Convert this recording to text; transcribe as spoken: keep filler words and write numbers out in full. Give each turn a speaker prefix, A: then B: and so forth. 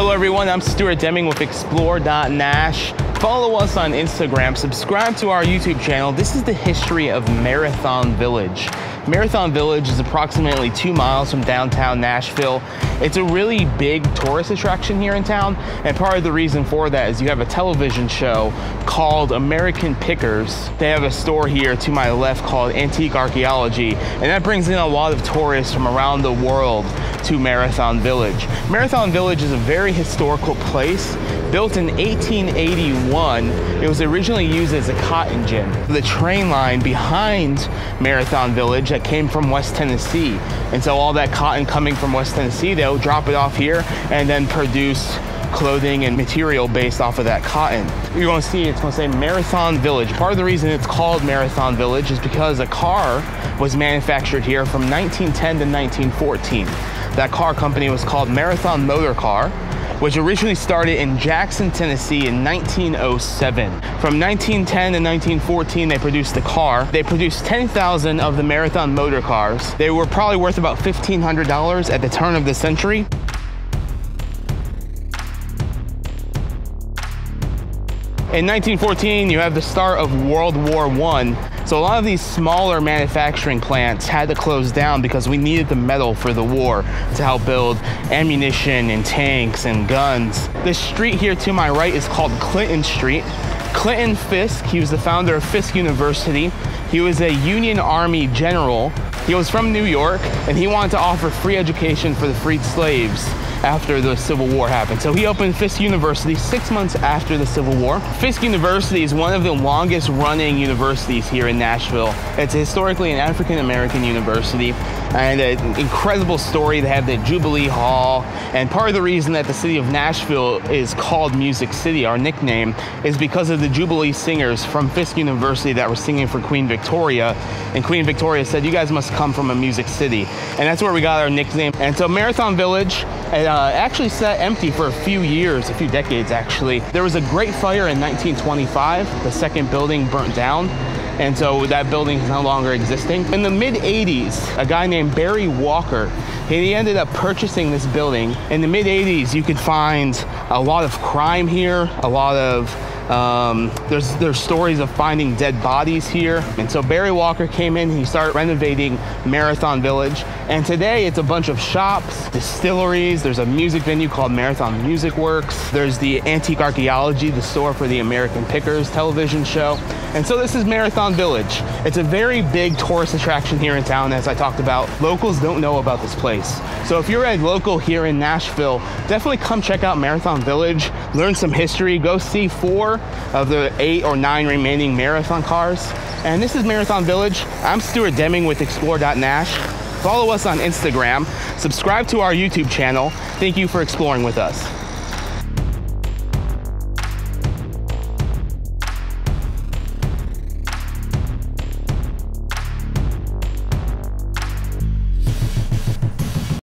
A: Hello everyone, I'm Stuart Deming with explore dot nash. Follow us on Instagram, subscribe to our YouTube channel. This is the history of Marathon Village. Marathon Village is approximately two miles from downtown Nashville. It's a really big tourist attraction here in town, and part of the reason for that is you have a television show called American Pickers. They have a store here to my left called Antique Archaeology, and that brings in a lot of tourists from around the world to Marathon Village. Marathon Village is a very historical place. Built in eighteen eighty-one, it was originally used as a cotton gin. The train line behind Marathon Village that came from West Tennessee. And so all that cotton coming from West Tennessee, they'll drop it off here and then produce clothing and material based off of that cotton. You're going to see it's going to say Marathon Village. Part of the reason it's called Marathon Village is because a car was manufactured here from nineteen ten to nineteen fourteen. That car company was called Marathon Motor Car, which originally started in Jackson, Tennessee in nineteen oh seven. From nineteen ten to nineteen fourteen, they produced the car. They produced ten thousand of the Marathon motor cars. They were probably worth about fifteen hundred dollars at the turn of the century. In nineteen fourteen, you have the start of World War One. So a lot of these smaller manufacturing plants had to close down because we needed the metal for the war to help build ammunition and tanks and guns. This street here to my right is called Clinton Street. Clinton Fisk, he was the founder of Fisk University. He was a Union Army general. He was from New York, and he wanted to offer free education for the freed slaves after the Civil War happened. So he opened Fisk University six months after the Civil War. Fisk University is one of the longest running universities here in Nashville. It's historically an African-American university and an incredible story. They have the Jubilee Hall, and part of the reason that the city of Nashville is called Music City, our nickname, is because of the Jubilee singers from Fisk University that were singing for Queen Victoria, and Queen Victoria said, you guys must come from a music city, and that's where we got our nickname. And so Marathon Village, it uh, actually sat empty for a few years, a few decades actually. There was a great fire in nineteen twenty-five. The second building burnt down, and so that building is no longer existing. In the mid eighties, a guy named Barry Walker, he ended up purchasing this building. In the mid eighties, you could find a lot of crime here, a lot of Um, there's there's stories of finding dead bodies here. And so Barry Walker came in, he started renovating Marathon Village. And today it's a bunch of shops, distilleries, there's a music venue called Marathon Music Works. There's the Antique Archaeology, the store for the American Pickers television show. And so this is Marathon Village. It's a very big tourist attraction here in town, as I talked about. Locals don't know about this place. So if you're a local here in Nashville, definitely come check out Marathon Village, learn some history, go see four of the eight or nine remaining Marathon cars. And this is Marathon Village. I'm Stuart Deming with explore dot nash. Follow us on Instagram, subscribe to our YouTube channel. Thank you for exploring with us.